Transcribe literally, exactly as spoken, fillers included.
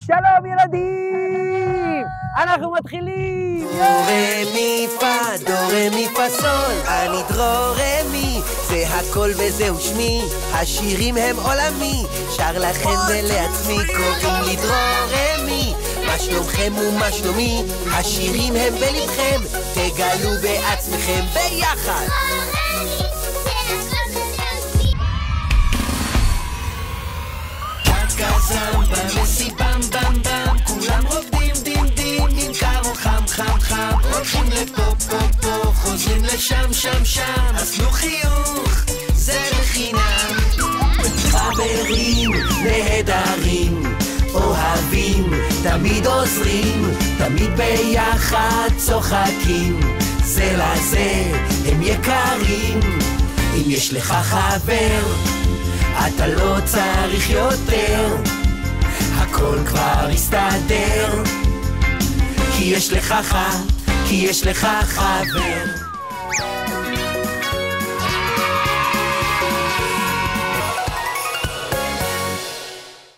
שלום ילדים! אנחנו מתחילים! דורמי פה, דורמי פה סול, אני דרורמי, זה הכל וזהו שמי, השירים הם עולמי, שר לכם ולעצמי, קוראים לי דרורמי, מה שלומכם ומה שלומי, השירים הם בלבכם, תגלו בעצמכם ביחד. קזמבה מסיבם בם בם, כולם רוקדים דים דים, עם קרו חם חם חם, הולכים לפה פה פה, חוזרים לשם שם שם, אז תנו חיוך, זה לחינם. חברים נהדרים, אוהבים, תמיד עוזרים, תמיד ביחד צוחקים, זה לזה הם יקרים. אם יש לך חבר, אתה לא צריך יותר, הכל כבר יסתדר, כי יש לך ח, כי יש לך חבר.